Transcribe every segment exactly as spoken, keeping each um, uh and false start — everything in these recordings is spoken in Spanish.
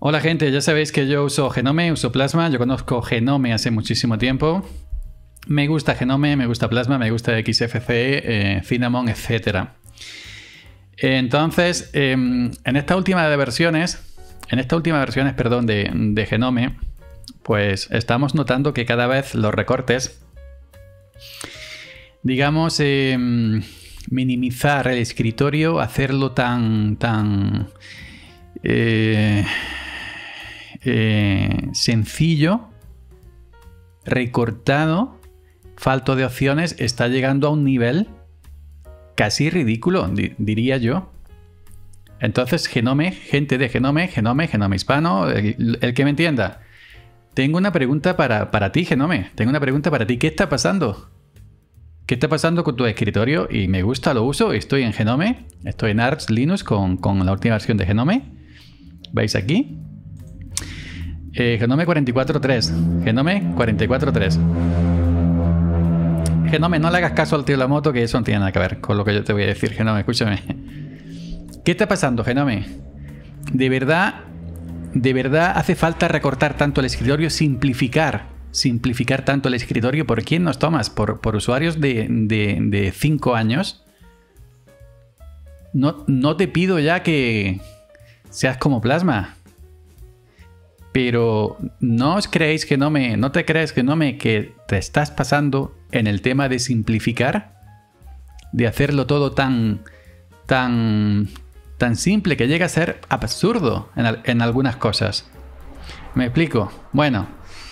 Hola gente, ya sabéis que yo uso Genome, uso Plasma, yo conozco Genome hace muchísimo tiempo. Me gusta Genome, me gusta Plasma, me gusta X F C E, eh, Cinnamon, etcétera. Entonces, eh, en estas últimas versiones, en estas últimas versiones, perdón, de, de Genome, pues estamos notando que cada vez los recortes, digamos, eh, minimizar el escritorio, hacerlo tan, tan eh, eh, sencillo, recortado, falto de opciones, está llegando a un nivel casi ridículo, di diría yo. Entonces, Genome, gente de Genome, Genome, Genome hispano, el, el que me entienda. Tengo una pregunta para, para ti, Genome. Tengo una pregunta para ti. ¿Qué está pasando? ¿Qué está pasando con tu escritorio? Y me gusta, lo uso. Estoy en Genome. Estoy en Arch Linux con, con la última versión de Genome. ¿Veis aquí? Eh, Genome cuarenta y cuatro punto tres. Genome cuarenta y cuatro punto tres. Genome, no le hagas caso al tío de la moto, que eso no tiene nada que ver con lo que yo te voy a decir, Genome. Escúchame. ¿Qué está pasando, Genome? De verdad, de verdad hace falta recortar tanto el escritorio, simplificar, simplificar tanto el escritorio. ¿Por quién nos tomas? ¿Por, por usuarios de cinco años? No, no te pido ya que seas como Plasma. Pero no os creéis, Genome, no te crees, Genome, que te estás pasando en el tema de simplificar, de hacerlo todo tan, tan, tan simple que llega a ser absurdo en, en algunas cosas. ¿Me explico? Bueno,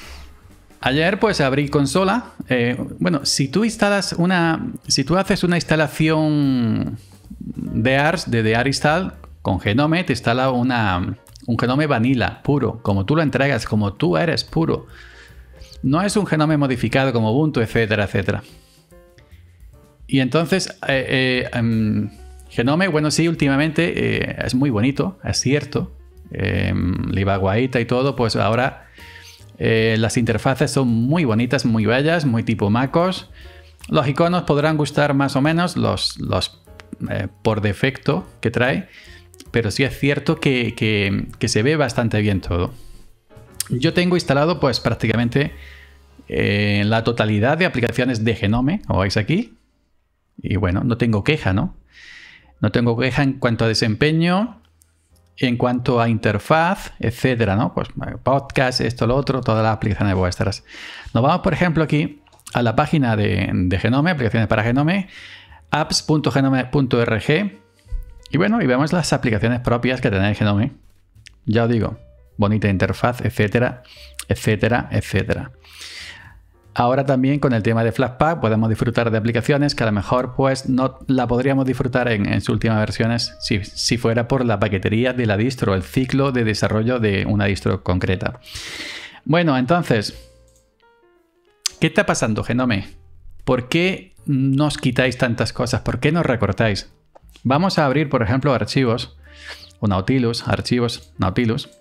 ayer pues abrí consola. Eh, bueno, si tú instalas una, si tú haces una instalación de Arch, de, de Aristal, con Genome te instala una... un Genome Vanilla, puro, como tú lo entregas, como tú eres, puro. No es un Genome modificado como Ubuntu, etcétera, etcétera. Y entonces, eh, eh, um, Genome, bueno, sí, últimamente eh, es muy bonito, es cierto. Eh, Livaguaita y todo, pues ahora eh, las interfaces son muy bonitas, muy bellas, muy tipo MacOS. Los iconos podrán gustar más o menos, los, los eh, por defecto que trae. Pero sí es cierto que, que, que se ve bastante bien todo. Yo tengo instalado pues prácticamente eh, la totalidad de aplicaciones de Genome, como veis aquí. Y bueno, no tengo queja, ¿no? No tengo queja en cuanto a desempeño, en cuanto a interfaz, etcétera, ¿no? Pues podcast, esto, lo otro, todas las aplicaciones vuestras. Nos vamos, por ejemplo, aquí a la página de, de Genome, aplicaciones para Genome, apps punto genome punto org. Y bueno, y vemos las aplicaciones propias que tiene Genome. Ya os digo, bonita interfaz, etcétera, etcétera, etcétera. Ahora también con el tema de Flatpak podemos disfrutar de aplicaciones que a lo mejor pues no la podríamos disfrutar en, en sus últimas versiones si, si fuera por la paquetería de la distro, el ciclo de desarrollo de una distro concreta. Bueno, entonces, ¿qué está pasando, Genome? ¿Por qué nos quitáis tantas cosas? ¿Por qué nos recortáis? Vamos a abrir, por ejemplo, archivos o Nautilus, archivos Nautilus.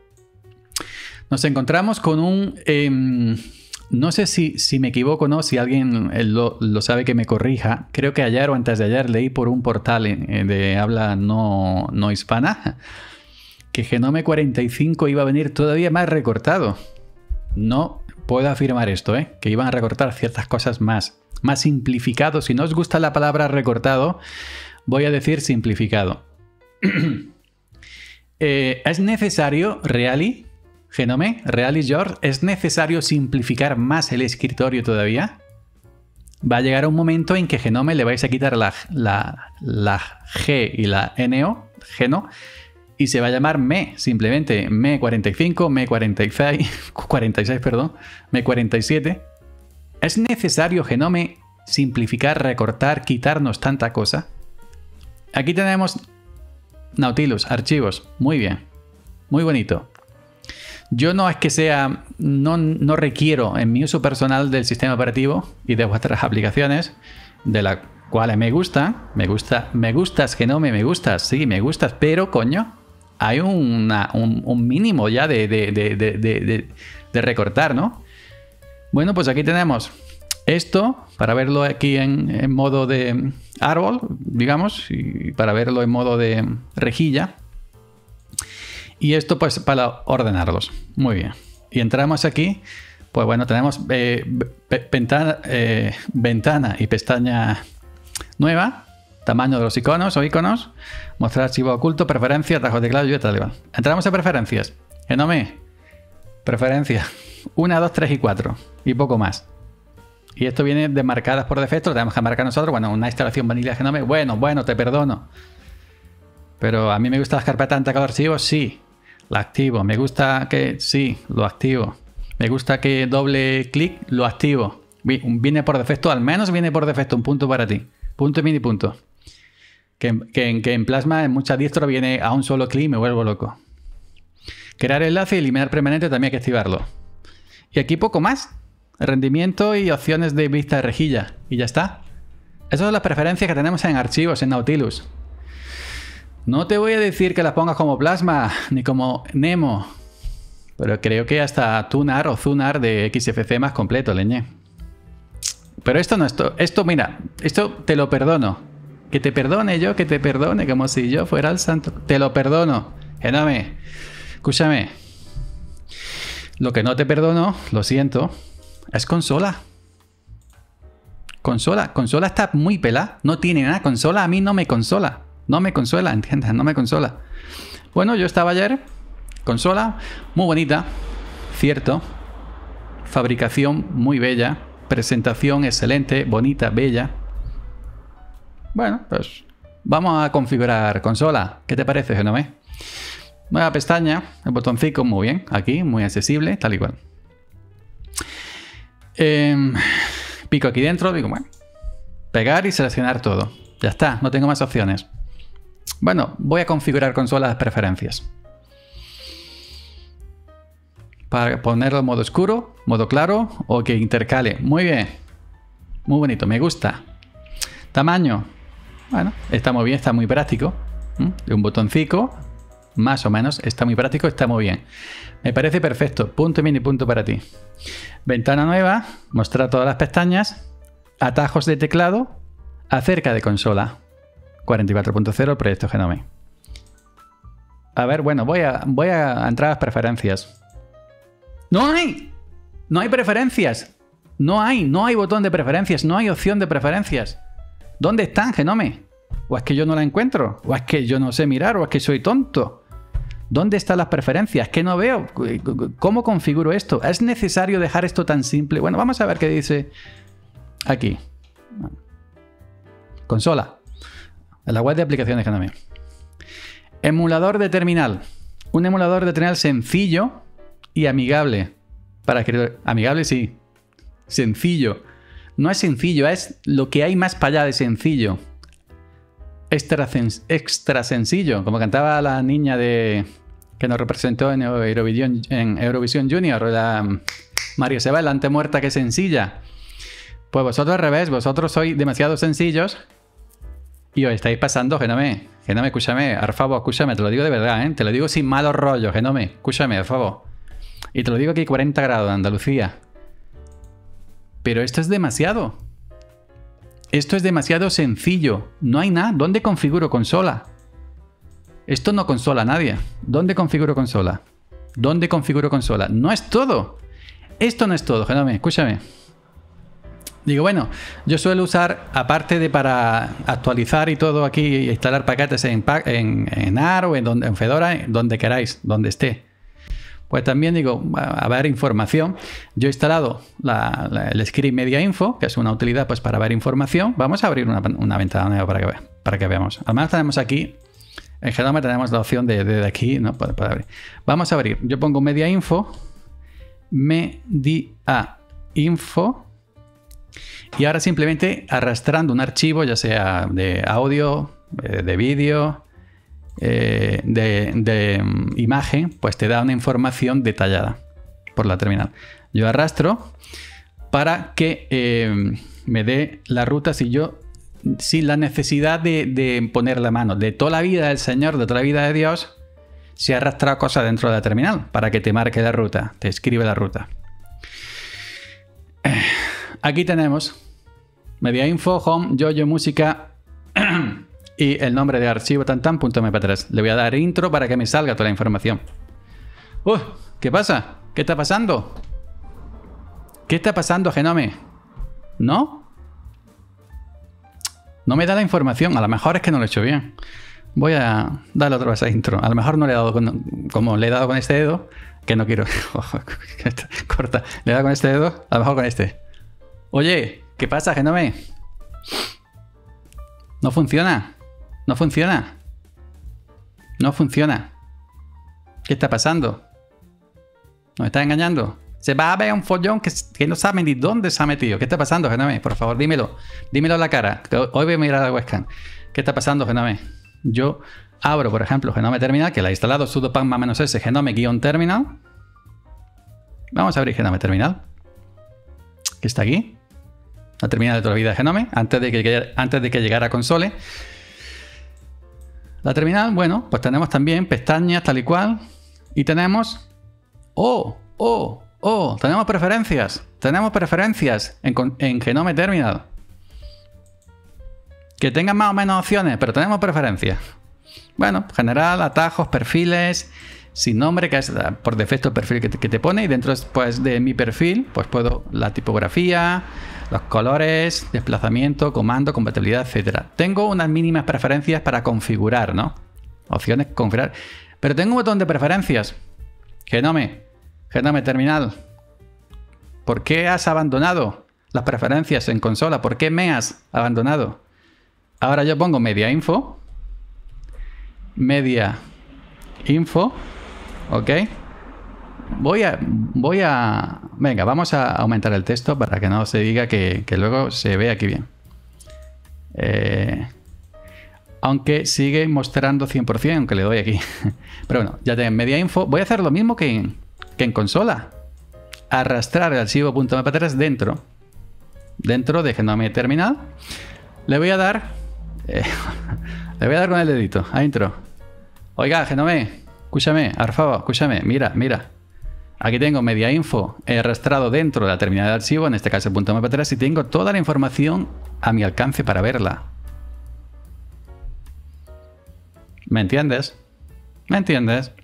Nos encontramos con un... Eh, no sé si, si me equivoco o no, si alguien lo, lo sabe que me corrija. Creo que ayer o antes de ayer leí por un portal eh, de habla no, no hispana que Genome cuarenta y cinco iba a venir todavía más recortado. No puedo afirmar esto, ¿eh? Que iban a recortar ciertas cosas más, más simplificado. Si no os gusta la palabra recortado, voy a decir simplificado. eh, ¿Es necesario, Really, Genome, Really George, es necesario simplificar más el escritorio todavía? Va a llegar un momento en que Genome le vais a quitar la, la, la G y la N O, Geno, y se va a llamar Me, simplemente Me cuarenta y cinco, Me cuarenta y seis, cuarenta y seis, perdón, Me cuarenta y siete. ¿Es necesario, Genome, simplificar, recortar, quitarnos tanta cosa? Aquí tenemos Nautilus, archivos, muy bien, muy bonito. Yo no es que sea, no, no requiero en mi uso personal del sistema operativo y de vuestras aplicaciones, de las cuales me gustan, me gusta, me gustas, Genome, me gustas, sí, me gustas, pero coño, hay una, un, un mínimo ya de, de, de, de, de, de, de recortar, ¿no? Bueno, pues aquí tenemos esto, para verlo aquí en, en modo de árbol, digamos, y para verlo en modo de rejilla. Y esto pues para ordenarlos. Muy bien. Y entramos aquí. Pues bueno, tenemos eh, ventana, eh, ventana y pestaña nueva. Tamaño de los iconos o iconos. Mostrar archivo oculto. Preferencias. Atajos de teclado y tal. Entramos a preferencias. Genome. Preferencias. una, dos, tres y cuatro. Y poco más. Y esto viene desmarcadas por defecto. Lo tenemos que marcar nosotros. Bueno, una instalación vanilla Genome. Bueno, bueno, te perdono. Pero a mí me gusta las carpetas de teclado de archivos. Sí. La activo. Me gusta que... Sí, lo activo. Me gusta que doble clic, lo activo. Viene por defecto, al menos viene por defecto. Un punto para ti. Punto y mini punto. Que, que, que en Plasma, en muchas distros, viene a un solo clic y me vuelvo loco. Crear enlace y eliminar permanente también hay que activarlo. Y aquí poco más. Rendimiento y opciones de vista de rejilla. Y ya está. Esas son las preferencias que tenemos en archivos, en Nautilus. No te voy a decir que las pongas como Plasma, ni como Nemo. Pero creo que hasta Tunar o Zunar de X F C más completo, leñé. Pero esto no, esto, esto, mira, esto te lo perdono. Que te perdone yo, que te perdone, como si yo fuera el santo. Te lo perdono. Genome, escúchame. Lo que no te perdono, lo siento, es consola. Consola, consola está muy pelada. No tiene nada, consola a mí no me consola. No me consuela, ¿entiendes? No me consola. Bueno, yo estaba ayer, consola, muy bonita, cierto. Fabricación muy bella, presentación excelente, bonita, bella. Bueno, pues vamos a configurar consola. ¿Qué te parece, Genome? Nueva pestaña, el botoncito muy bien, aquí, muy accesible, tal y cual. Eh, pico aquí dentro, digo, bueno, pegar y seleccionar todo. Ya está, no tengo más opciones. Bueno, voy a configurar consola de preferencias. Para ponerlo en modo oscuro, modo claro o que intercale. Muy bien. Muy bonito, me gusta. Tamaño. Bueno, está muy bien, está muy práctico. ¿Mm? Un botoncito, más o menos, está muy práctico, está muy bien. Me parece perfecto. Punto y mini punto para ti. Ventana nueva, mostrar todas las pestañas. Atajos de teclado acerca de consola. cuarenta y cuatro punto cero, el proyecto Genome. A ver, bueno, voy a, voy a entrar a las preferencias. ¡No hay! ¡No hay preferencias! No hay, no hay botón de preferencias, no hay opción de preferencias. ¿Dónde están, Genome? ¿O es que yo no la encuentro? ¿O es que yo no sé mirar? ¿O es que soy tonto? ¿Dónde están las preferencias? Que no veo. ¿Cómo configuro esto? ¿Es necesario dejar esto tan simple? Bueno, vamos a ver qué dice aquí. Consola. En la web de aplicaciones Genome. Emulador de terminal. Un emulador de terminal sencillo y amigable. Para escribir. Amigable, sí. Sencillo. No es sencillo, es lo que hay más para allá de sencillo. Extra, extra sencillo. Como cantaba la niña de que nos representó en Eurovisión, en Eurovisión Junior. La Mario Seba, la antemuerta que sencilla. Pues vosotros al revés. Vosotros sois demasiado sencillos. Y os estáis pasando, Genome. Genome, escúchame, por favor, escúchame, te lo digo de verdad, ¿eh? Te lo digo sin malos rollos, Genome. Escúchame, por favor. Y te lo digo aquí cuarenta grados de Andalucía. Pero esto es demasiado. Esto es demasiado sencillo. No hay nada. ¿Dónde configuro consola? Esto no consola a nadie. ¿Dónde configuro consola? ¿Dónde configuro consola? No es todo. Esto no es todo, Genome, escúchame. Digo, bueno, yo suelo usar, aparte de para actualizar y todo aquí, instalar paquetes en, en, en A R o en, donde, en Fedora, donde queráis, donde esté. Pues también digo, a ver información. Yo he instalado la, la, el Script Media Info, que es una utilidad pues para ver información. Vamos a abrir una, una ventana nueva para que, para que veamos. Además tenemos aquí, en Genome tenemos la opción de, de, de aquí, ¿no? Puede, puede abrir. Vamos a abrir. Yo pongo Media Info, Media Info. Y ahora simplemente arrastrando un archivo, ya sea de audio, de vídeo, eh, de, de um, imagen, pues te da una información detallada por la terminal. Yo arrastro para que eh, me dé la ruta si yo, sin la necesidad de, de poner la mano. De toda la vida del Señor, de toda la vida de Dios, se ha arrastrado cosas dentro de la terminal para que te marque la ruta, te escribe la ruta. Aquí tenemos Media Info, Home, Yoyo, Música, y el nombre de archivo tantan.mp tres. Le voy a dar intro para que me salga toda la información. ¡Uh! ¿Qué pasa? ¿Qué está pasando? ¿Qué está pasando, Genome? ¿No? No me da la información. A lo mejor es que no lo he hecho bien. Voy a darle otra vez a intro. A lo mejor no le he dado con, como le he dado con este dedo, que no quiero... Corta. Le he dado con este dedo, a lo mejor con este. Oye, ¿qué pasa, Genome? No funciona. No funciona. No funciona. ¿Qué está pasando? ¿Nos está engañando? Se va a ver un follón que, que no sabe ni dónde se ha metido. ¿Qué está pasando, Genome? Por favor, dímelo. Dímelo a la cara. Que hoy voy a mirar a la webcam. ¿Qué está pasando, Genome? Yo abro, por ejemplo, Genome Terminal, que la he instalado, sudo pacman menos s, Genome-terminal. Vamos a abrir Genome Terminal. Que está aquí. La terminal de toda la vida de Genome, antes de que, antes de que llegara a console. La terminal, bueno, pues tenemos también pestañas tal y cual. Y tenemos... ¡Oh! ¡Oh! ¡Oh! Tenemos preferencias. Tenemos preferencias en, en Genome Terminal. Que tengan más o menos opciones, pero tenemos preferencias. Bueno, general, atajos, perfiles, sin nombre, que es por defecto el perfil que te, que te pone. Y dentro pues, de mi perfil, pues puedo la tipografía, los colores, desplazamiento, comando, compatibilidad, etcétera. Tengo unas mínimas preferencias para configurar, ¿no? Opciones, configurar. Pero tengo un botón de preferencias. Genome, Genome Terminal. ¿Por qué has abandonado las preferencias en consola? ¿Por qué me has abandonado? Ahora yo pongo media info. Media info. Ok. Voy a... Voy a... Venga, vamos a aumentar el texto para que no se diga que, que luego se ve aquí bien. Eh, aunque sigue mostrando cien por cien, aunque le doy aquí. Pero bueno, ya tengo media info. Voy a hacer lo mismo que en, que en consola. Arrastrar el archivo .mp tres dentro. Dentro de Genome Terminal. Le voy a dar... Eh, le voy a dar con el dedito a intro. Oiga, Genome, escúchame, por favor, escúchame, mira, mira. Aquí tengo media info, he arrastrado dentro de la terminal de archivo, en este caso el .mp tres, y tengo toda la información a mi alcance para verla. ¿Me entiendes? ¿Me entiendes?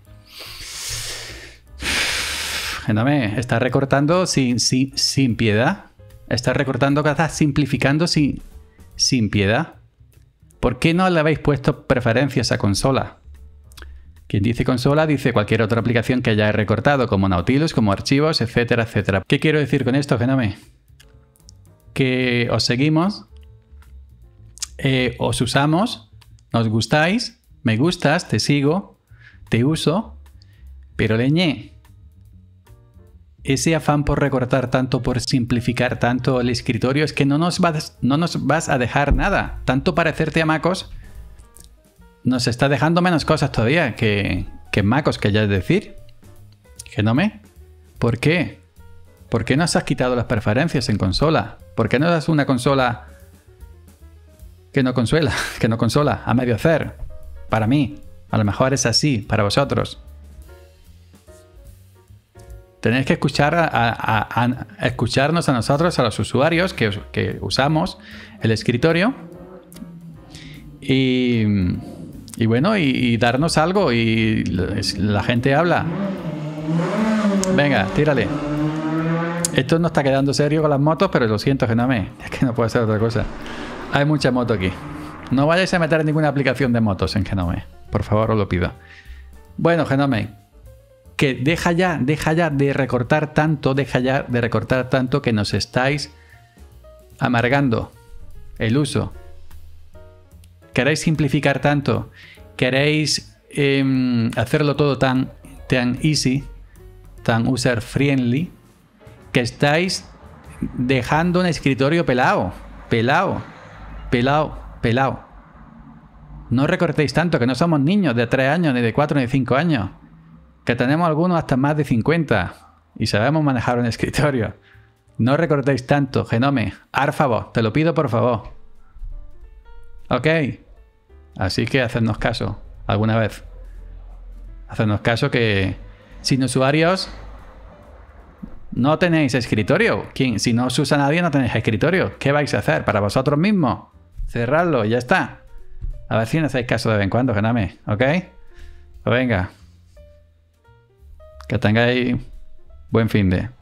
Genome, está recortando sin, sin, sin piedad. Está recortando, está simplificando sin, sin piedad. ¿Por qué no le habéis puesto preferencias a consola? Quien dice consola dice cualquier otra aplicación que hayáis recortado, como Nautilus, como archivos, etcétera, etcétera. ¿Qué quiero decir con esto, Genome? Que os seguimos, eh, os usamos, nos gustáis, me gustas, te sigo, te uso, pero leñé. Ese afán por recortar tanto, por simplificar tanto el escritorio, es que no nos vas, no nos vas a dejar nada. Tanto parecerte a MacOS nos está dejando menos cosas todavía que, que MacOS, que ya es decir. Genome, ¿por qué? ¿Por qué nos has quitado las preferencias en consola? ¿Por qué no das una consola que no consuela, que no consola, a medio hacer? Para mí, a lo mejor es así, para vosotros. Tenéis que escuchar a, a, a, a escucharnos a nosotros, a los usuarios que, que usamos el escritorio. Y, y bueno, y, y darnos algo. Y la gente habla. Venga, tírale. Esto no está quedando serio con las motos, pero lo siento, Genome. Es que no puede ser otra cosa. Hay mucha moto aquí. No vayáis a meter ninguna aplicación de motos en Genome. Por favor, os lo pido. Bueno, Genome. Que deja ya, deja ya de recortar tanto, deja ya de recortar tanto que nos estáis amargando el uso. Queréis simplificar tanto, queréis eh, hacerlo todo tan, tan easy, tan user friendly, que estáis dejando un escritorio pelado, pelado, pelado, pelado. No recortéis tanto, que no somos niños de tres años, ni de cuatro, ni de cinco años. Que tenemos algunos hasta más de cincuenta y sabemos manejar un escritorio. No recortéis tanto, Genome. Por favor, te lo pido por favor. Ok. Así que hacednos caso alguna vez. Hacednos caso que sin usuarios no tenéis escritorio. ¿Quién? Si no os usa nadie, no tenéis escritorio. ¿Qué vais a hacer? ¿Para vosotros mismos? Cerrarlo y ya está. A ver si no hacéis caso de vez en cuando, Gename, ¿ok? Pues venga. Que tengáis buen fin de...